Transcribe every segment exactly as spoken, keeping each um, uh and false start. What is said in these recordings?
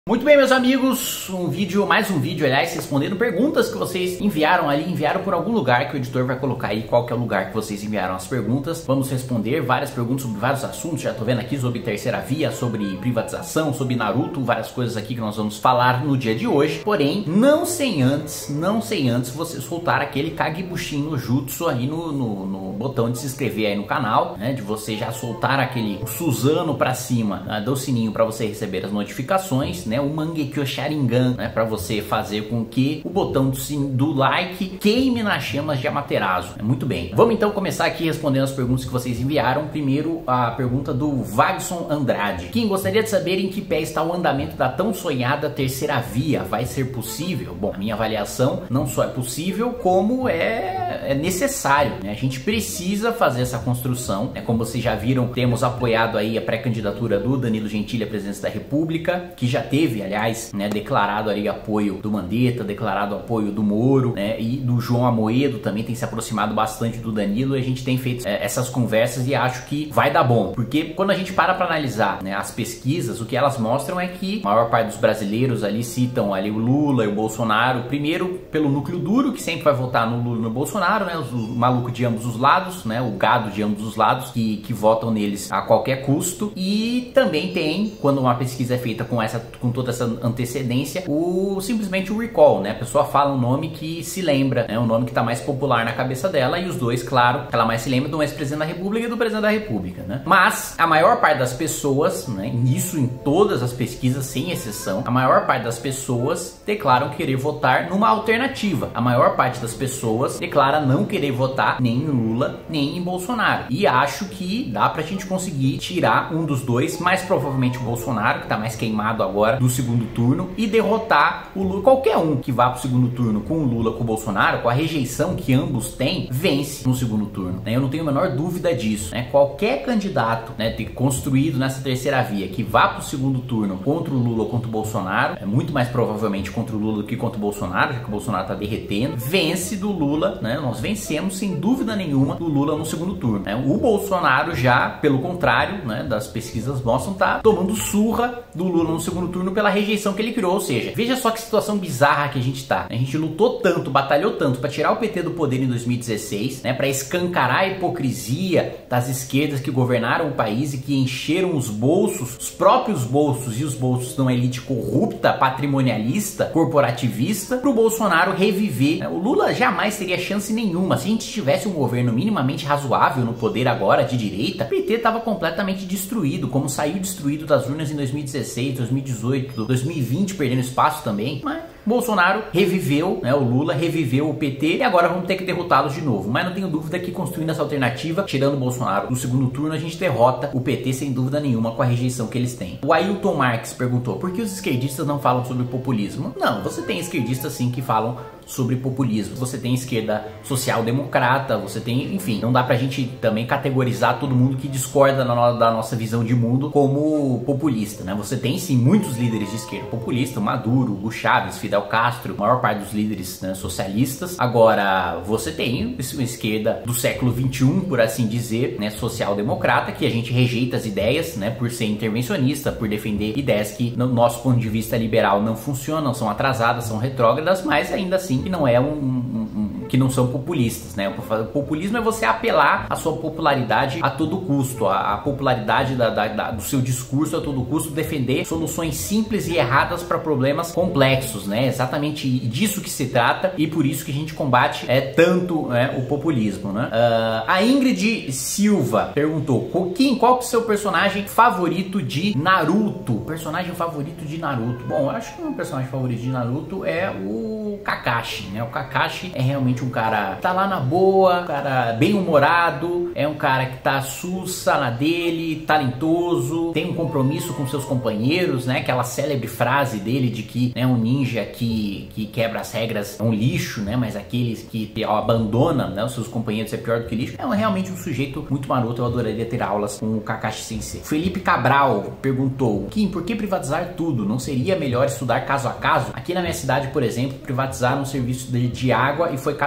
Muito bem, meus amigos, um vídeo, mais um vídeo, aliás, respondendo perguntas que vocês enviaram ali, enviaram por algum lugar que o editor vai colocar aí qual que é o lugar que vocês enviaram as perguntas. Vamos responder várias perguntas sobre vários assuntos, já tô vendo aqui sobre terceira via, sobre privatização, sobre Naruto, várias coisas aqui que nós vamos falar no dia de hoje. Porém, não sem antes, não sem antes você soltar aquele Kagebushin no Jutsu aí no, no, no botão de se inscrever aí no canal, né, de você já soltar aquele Suzano pra cima, né, do sininho para você receber as notificações, né, o Mangekyo Sharingan, né, para você fazer com que o botão do, do like queime nas chamas de Amaterasu. É muito bem. Vamos então começar aqui respondendo as perguntas que vocês enviaram. Primeiro, a pergunta do Wagson Andrade. Quem gostaria de saber em que pé está o andamento da tão sonhada terceira via? Vai ser possível? Bom, a minha avaliação não só é possível, como é, é necessário, né? A gente precisa fazer essa construção, né? Como vocês já viram, temos apoiado aí a pré-candidatura do Danilo Gentili à presidência da República, que já teve, aliás, né, declarado ali apoio do Mandetta, declarado apoio do Moro, né, e do João Amoedo também tem se aproximado bastante do Danilo, e a gente tem feito é, essas conversas e acho que vai dar bom, porque quando a gente para para analisar, né, as pesquisas, o que elas mostram é que a maior parte dos brasileiros ali citam ali o Lula e o Bolsonaro, primeiro pelo núcleo duro, que sempre vai votar no Lula e no Bolsonaro, né, os, os malucos de ambos os lados, né, o gado de ambos os lados, que, que votam neles a qualquer custo, e também tem, quando uma pesquisa é feita com essa, com toda essa antecedência, o simplesmente o recall, né? A pessoa fala um nome que se lembra, né? Um nome que tá mais popular na cabeça dela, e os dois, claro, ela mais se lembra do ex-presidente da República e do presidente da República, né? Mas a maior parte das pessoas, né? Isso em todas as pesquisas, sem exceção, a maior parte das pessoas declaram querer votar numa alternativa. A maior parte das pessoas declara não querer votar nem em Lula, nem em Bolsonaro. E acho que dá pra gente conseguir tirar um dos dois, mais provavelmente o Bolsonaro, que tá mais queimado agora, do segundo turno, e derrotar o Lula. Qualquer um que vá pro segundo turno com o Lula, com o Bolsonaro, com a rejeição que ambos têm, vence no segundo turno, né? Eu não tenho a menor dúvida disso, né? Qualquer candidato, né, ter construído nessa terceira via que vá pro segundo turno contra o Lula ou contra o Bolsonaro, é muito mais provavelmente contra o Lula do que contra o Bolsonaro, já que o Bolsonaro tá derretendo, vence do Lula, né? Nós vencemos sem dúvida nenhuma do Lula no segundo turno, né? O Bolsonaro já, pelo contrário, né, das pesquisas mostram, tá tomando surra do Lula no segundo turno pela rejeição que ele criou. Ou seja, veja só que situação bizarra que a gente tá. A gente lutou tanto, batalhou tanto para tirar o P T do poder em dois mil e dezesseis, né, para escancarar a hipocrisia das esquerdas que governaram o país e que encheram os bolsos, os próprios bolsos e os bolsos de uma elite corrupta, patrimonialista, corporativista, pro Bolsonaro reviver, né? O Lula jamais teria chance nenhuma. Se a gente tivesse um governo minimamente razoável no poder agora, de direita, o P T tava completamente destruído, como saiu destruído das urnas em dois mil e dezesseis, dois mil e dezoito, dois mil e vinte, perdendo espaço também, mas Bolsonaro reviveu, né, o Lula reviveu o P T, e agora vamos ter que derrotá-los de novo. Mas não tenho dúvida que construindo essa alternativa, tirando o Bolsonaro no segundo turno, a gente derrota o P T sem dúvida nenhuma, com a rejeição que eles têm. O Ailton Marques perguntou: por que os esquerdistas não falam sobre populismo? Não, você tem esquerdistas sim que falam sobre populismo. Você tem esquerda social-democrata, você tem, enfim, não dá pra gente também categorizar todo mundo que discorda da, no, da nossa visão de mundo como populista, né? Você tem sim muitos líderes de esquerda populista, Maduro, Hugo Chávez, Fidel Castro, a maior parte dos líderes, né, socialistas. Agora, você tem uma esquerda do século vinte e um, por assim dizer, né, social-democrata, que a gente rejeita as ideias, né, por ser intervencionista, por defender ideias que, no nosso ponto de vista liberal, não funcionam, são atrasadas, são retrógradas, mas ainda assim que não é um, um, um que não são populistas, né? O populismo é você apelar a sua popularidade a todo custo, a, a popularidade da, da, da, do seu discurso a todo custo, defender soluções simples e erradas para problemas complexos, né? Exatamente disso que se trata, e por isso que a gente combate é tanto, né, o populismo, né? Uh, a Ingrid Silva perguntou: quem, qual que é o seu personagem favorito de Naruto? Personagem favorito de Naruto? Bom, eu acho que o meu personagem favorito de Naruto é o Kakashi, né? O Kakashi é realmente um cara que tá lá na boa, um cara bem humorado, é um cara que tá sussa na dele, talentoso, tem um compromisso com seus companheiros, né? Aquela célebre frase dele de que, né, um ninja que, que quebra as regras é um lixo, né? Mas aqueles que abandonam, né, os seus companheiros é pior do que lixo. É realmente um sujeito muito maroto. Eu adoraria ter aulas com o Kakashi Sensei. Felipe Cabral perguntou: Kim, por que privatizar tudo? Não seria melhor estudar caso a caso? Aqui na minha cidade, por exemplo, privatizaram um serviço de, de água e foi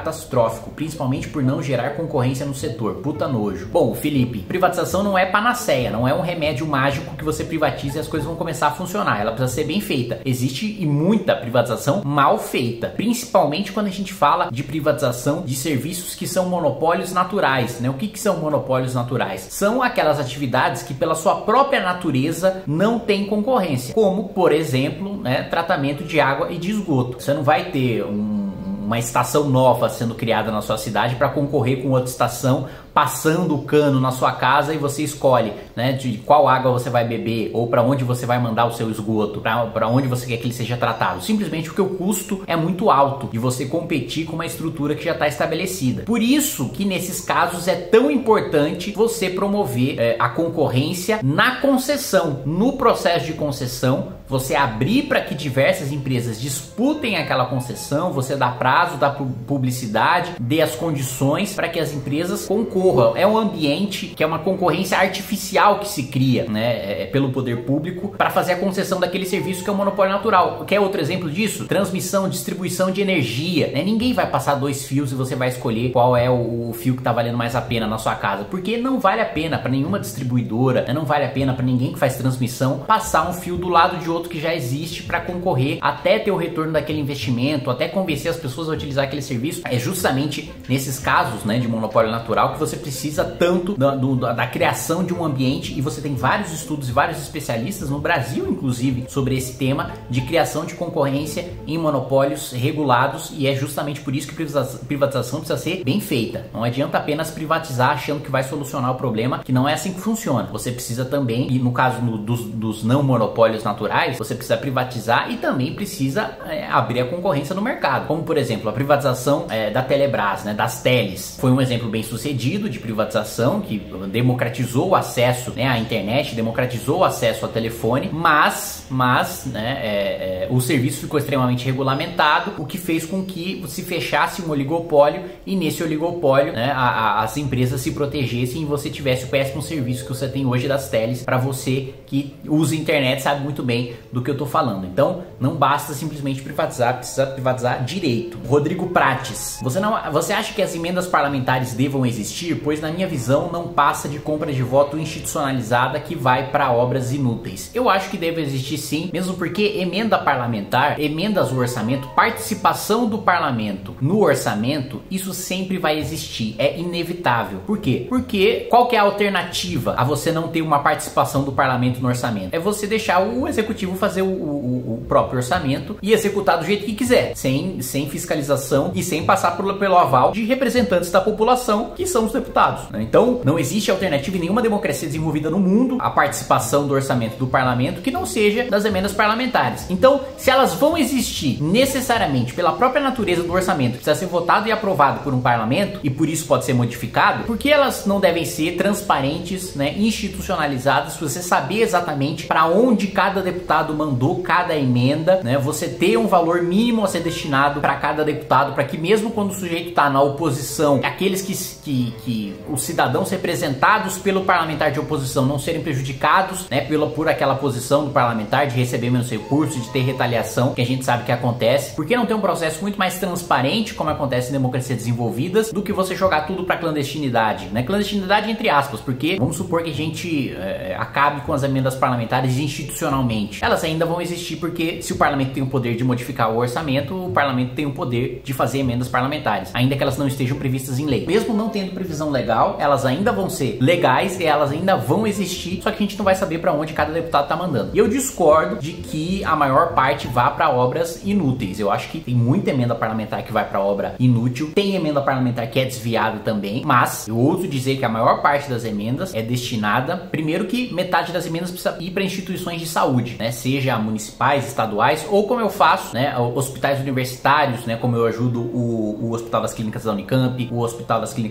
catastrófico, principalmente por não gerar concorrência no setor. Puta nojo. Bom, Felipe, privatização não é panaceia, não é um remédio mágico que você privatiza e as coisas vão começar a funcionar. Ela precisa ser bem feita. Existe e muita privatização mal feita, principalmente quando a gente fala de privatização de serviços que são monopólios naturais, né? O que que são monopólios naturais? São aquelas atividades que pela sua própria natureza não tem concorrência, como, por exemplo, né, tratamento de água e de esgoto. Você não vai ter um, uma estação nova sendo criada na sua cidade para concorrer com outra estação, passando o cano na sua casa e você escolhe, né, de qual água você vai beber ou para onde você vai mandar o seu esgoto, para onde você quer que ele seja tratado, simplesmente porque o custo é muito alto de você competir com uma estrutura que já está estabelecida. Por isso que nesses casos é tão importante você promover é, a concorrência na concessão, no processo de concessão, você abrir para que diversas empresas disputem aquela concessão, você dá prazo, dá publicidade, dê as condições para que as empresas concorram. É um ambiente que é uma concorrência artificial que se cria, né, é, pelo poder público para fazer a concessão daquele serviço que é um monopólio natural. Quer outro exemplo disso? Transmissão, distribuição de energia, né? Ninguém vai passar dois fios e você vai escolher qual é o, o fio que está valendo mais a pena na sua casa, porque não vale a pena para nenhuma distribuidora, né? Não vale a pena para ninguém que faz transmissão passar um fio do lado de outro que já existe para concorrer até ter o retorno daquele investimento, até convencer as pessoas a utilizar aquele serviço. É justamente nesses casos, né, de monopólio natural que você precisa tanto da, do, da criação de um ambiente, e você tem vários estudos e vários especialistas no Brasil, inclusive, sobre esse tema de criação de concorrência em monopólios regulados, e é justamente por isso que privatização precisa ser bem feita. Não adianta apenas privatizar achando que vai solucionar o problema, que não é assim que funciona. Você precisa também, e no caso no, dos, dos não monopólios naturais, você precisa privatizar e também precisa é, abrir a concorrência no mercado, como por exemplo a privatização é, da Telebrás, né, das teles. Foi um exemplo bem sucedido de privatização que democratizou o acesso, né, à internet, democratizou o acesso ao telefone, mas, mas né, é, é, o serviço ficou extremamente regulamentado, o que fez com que se fechasse um oligopólio, e nesse oligopólio, né, a, a, as empresas se protegessem e você tivesse o péssimo serviço que você tem hoje das teles. Para você que usa internet sabe muito bem do que eu tô falando. Então não basta simplesmente privatizar, precisa privatizar direito. Rodrigo Prates, você, não, você acha que as emendas parlamentares devam existir? Pois na minha visão não passa de compra de voto institucionalizada que vai para obras inúteis. Eu acho que deve existir sim, mesmo porque emenda parlamentar, emendas ao orçamento, participação do parlamento no orçamento, isso sempre vai existir, é inevitável. Por quê? Porque qual que é a alternativa a você não ter uma participação do parlamento no orçamento? É você deixar o executivo fazer o, o, o próprio orçamento e executar do jeito que quiser, sem, sem fiscalização e sem passar por, pelo aval de representantes da população, que são os deputados, né? Então não existe alternativa em nenhuma democracia desenvolvida no mundo a participação do orçamento do parlamento que não seja das emendas parlamentares. Então, se elas vão existir necessariamente pela própria natureza do orçamento, precisa ser votado e aprovado por um parlamento e por isso pode ser modificado, por que elas não devem ser transparentes, né, institucionalizadas, para você saber exatamente para onde cada deputado mandou cada emenda, né? Você ter um valor mínimo a ser destinado para cada deputado, para que mesmo quando o sujeito está na oposição, aqueles que, que, que os cidadãos representados pelo parlamentar de oposição não serem prejudicados, né, pela, por aquela posição do parlamentar de receber menos recursos, de ter retaliação, que a gente sabe que acontece. Por que não ter um processo muito mais transparente, como acontece em democracias desenvolvidas, do que você jogar tudo para clandestinidade, né? Clandestinidade entre aspas, porque vamos supor que a gente é, acabe com as emendas parlamentares institucionalmente. Elas ainda vão existir porque se o parlamento tem o poder de modificar o orçamento, o parlamento tem o poder de fazer emendas parlamentares, ainda que elas não estejam previstas em lei. Mesmo não tendo previsão legal, elas ainda vão ser legais e elas ainda vão existir, só que a gente não vai saber para onde cada deputado tá mandando. E eu discordo de que a maior parte vá para obras inúteis. Eu acho que tem muita emenda parlamentar que vai para obra inútil, tem emenda parlamentar que é desviada também, mas eu ouso dizer que a maior parte das emendas é destinada, primeiro que metade das emendas precisa ir para instituições de saúde, né, seja municipais, estaduais, ou como eu faço, né, hospitais universitários, né, como eu ajudo o, o Hospital das Clínicas da Unicamp, o Hospital das Clínicas da U S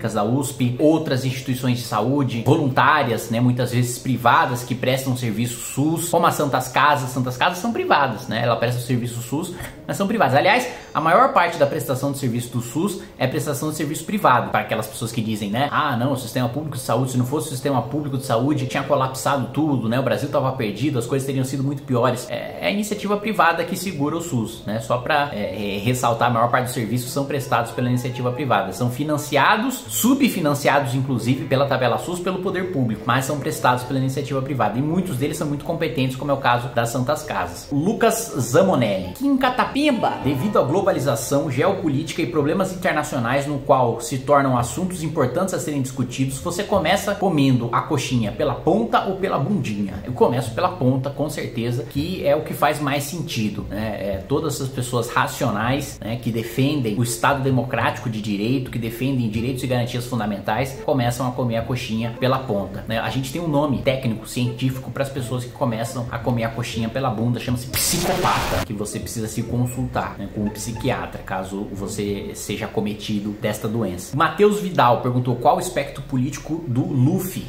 U S P, outras instituições de saúde, voluntárias, né, muitas vezes privadas, que prestam serviço SUS, como as Santas Casas. Santas Casas são privadas, né? Ela presta o serviço SUS, mas são privadas. Aliás, a maior parte da prestação de serviço do SUS é prestação de serviço privado, para aquelas pessoas que dizem, né, ah, não, o sistema público de saúde, se não fosse o sistema público de saúde, tinha colapsado tudo, né? O Brasil estava perdido, as coisas teriam sido muito piores. É, é a iniciativa privada que segura o SUS, né? Só para é, é, ressaltar, a maior parte dos serviços são prestados pela iniciativa privada. São financiados, subfinanciados, inclusive, pela tabela SUS, pelo poder público, mas são prestados pela iniciativa privada. E muitos deles são muito competentes, como é o caso das Santas Casas. Lucas Zamonelli. Kim Catapimba. Devido à globalização, geopolítica e problemas internacionais no qual se tornam assuntos importantes a serem discutidos, você começa comendo a coxinha pela ponta ou pela bundinha? Eu começo pela ponta, com certeza, que é o que faz mais sentido, né? É, todas essas pessoas racionais, né, que defendem o Estado democrático de direito, que defendem direitos e garantias fundamentais, começam a comer a coxinha pela ponta, né? A gente tem um nome técnico, científico, para as pessoas que começam a comer a coxinha pela bunda, chama-se psicopata, que você precisa se consultar, né, com um psiquiatra, caso você seja acometido desta doença. Matheus Vidal perguntou qual o espectro político do Luffy.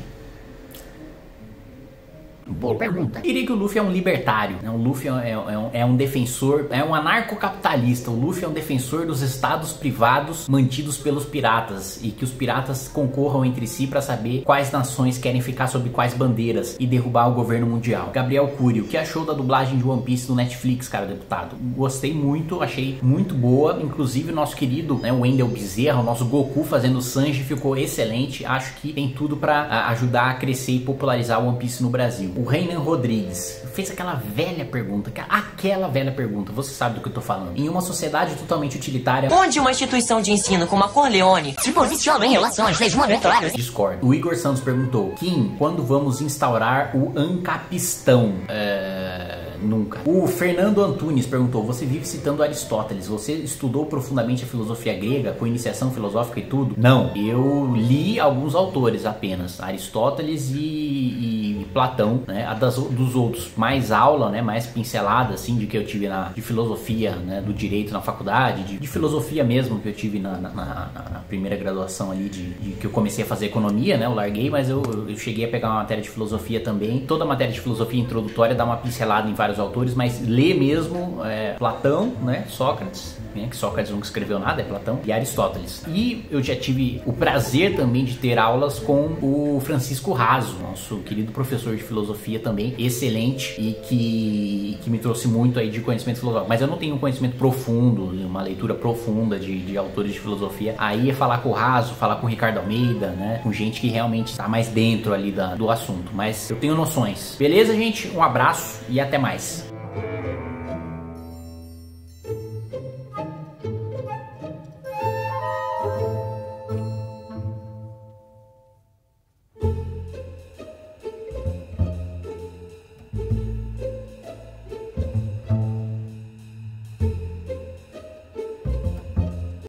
Boa pergunta. Eu diria que o Luffy é um libertário, né? O Luffy é, é, um, é um defensor, é um anarcocapitalista. O Luffy é um defensor dos estados privados mantidos pelos piratas, e que os piratas concorram entre si para saber quais nações querem ficar sob quais bandeiras e derrubar o governo mundial. Gabriel Cury, o que achou da dublagem de One Piece do Netflix, cara, deputado? Gostei muito, achei muito boa. Inclusive o nosso querido, né, Wendel Bezerra, o nosso Goku fazendo Sanji, ficou excelente. Acho que tem tudo para ajudar a crescer e popularizar o One Piece no Brasil. O Reinan Rodrigues fez aquela velha pergunta, aquela velha pergunta, você sabe do que eu tô falando. Em uma sociedade totalmente utilitária, onde uma instituição de ensino como a Corleone se posiciona em relação às leis monetárias? Discordo. O Igor Santos perguntou, Kim, quando vamos instaurar o Ancapistão? É... Nunca. O Fernando Antunes perguntou, você vive citando Aristóteles, você estudou profundamente a filosofia grega, com iniciação filosófica e tudo? Não, eu li alguns autores apenas, Aristóteles e, e Platão, né? A das, dos outros, mais aula, né? Mais pincelada, assim, de que eu tive na, de filosofia, né? Do direito na faculdade, de, de filosofia mesmo, que eu tive na, na, na, na primeira graduação ali, de, de que eu comecei a fazer economia, né? Eu larguei, mas eu, eu cheguei a pegar uma matéria de filosofia também. Toda a matéria de filosofia introdutória dá uma pincelada em vários autores, mas lê mesmo é, Platão, né, Sócrates, né, que Sócrates nunca escreveu nada, é Platão, e Aristóteles. E eu já tive o prazer também de ter aulas com o Francisco Raso, nosso querido professor de filosofia também, excelente, e que, que me trouxe muito aí de conhecimento filosófico. Mas eu não tenho um conhecimento profundo, uma leitura profunda de, de autores de filosofia. Aí é falar com o Raso, falar com o Ricardo Almeida, né, com gente que realmente está mais dentro ali da, do assunto. Mas eu tenho noções. Beleza, gente? Um abraço e até mais.